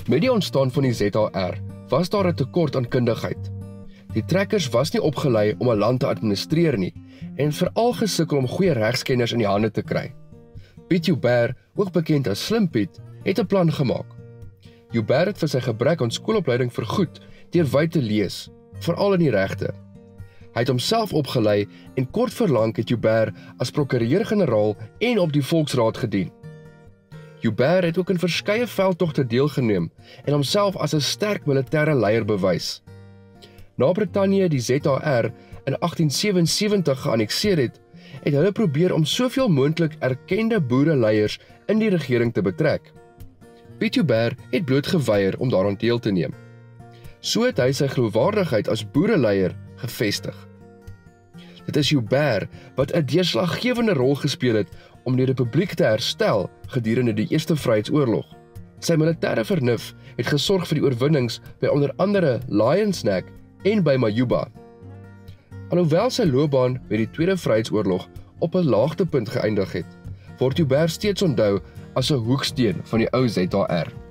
Met die ontstaan van die ZAR was daar 'n tekort aan kundigheid. Die trekkers was nie opgelei om 'n land te administreer nie en veral gesukkel om goeie regskenners in die hande te kry. Piet Joubert, ook bekend as Slim Piet, het 'n plan gemaak. Joubert het vir sy gebrek aan skoolopleiding vergoed deur wyd te lees, veral in die regte. Hy het homself opgelei en kort verlang het Joubert as prokureur-generaal en op die Volksraad gedien. Joubert het ook in verskeie veldtogte deelgeneem en homself as 'n sterk militêre leier bewys. Na Brittanje die ZAR in 1877 geannekseer het, het hulle probeer om soveel moontlik erkende boereleiers in die regering te betrek. Piet Joubert het bloot geweier om daaraan deel te neem. So het hy sy geloofwaardigheid as boereleier gevestig. Dit is Joubert wat 'n deurslaggewende rol gespeel het om die republiek te herstel gedurende die Eerste Vryheidsoorlog. Sy militêre vernuf het gesorg vir die oorwinnings by onder andere Lion's Neck en by Majuba. Alhoewel sy loopbaan by die Tweede Vryheidsoorlog op 'n laagtepunt geëindig het, word Joubert steeds onthou as 'n hoeksteen van die ou ZAR.